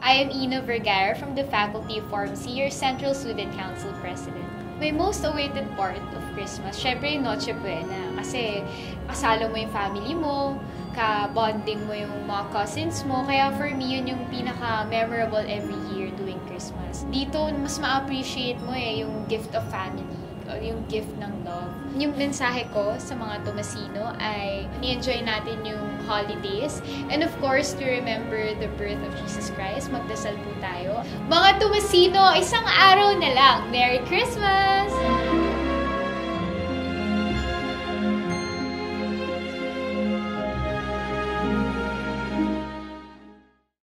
I am Ina Vergara from the Faculty of Pharmacy, your Central Student Council President. My most awaited part of Christmas, syempre yung Noche Buena. Kasi kasalo mo yung family mo, ka-bonding mo yung mga cousins mo. Kaya for me, yun yung pinaka-memorable every year doing Christmas. Dito, mas ma-appreciate mo yung gift of family, o yung gift ng love. Yung mensahe ko sa mga Tomasino ay ni-enjoy natin yung holidays. And of course, to remember the birth of Jesus Christ, magdasal po tayo. Mga Tomasino, isang araw na lang. Merry Christmas!